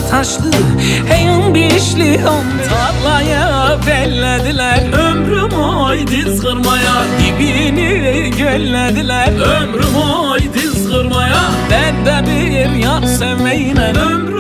taşlı, heyin beşli on tarlaya bellediler. Ömrüm oy diz kırmaya, dibini göllediler. Ömrüm oy diz kırmaya, ben de bir yar sevmeyle ömrüm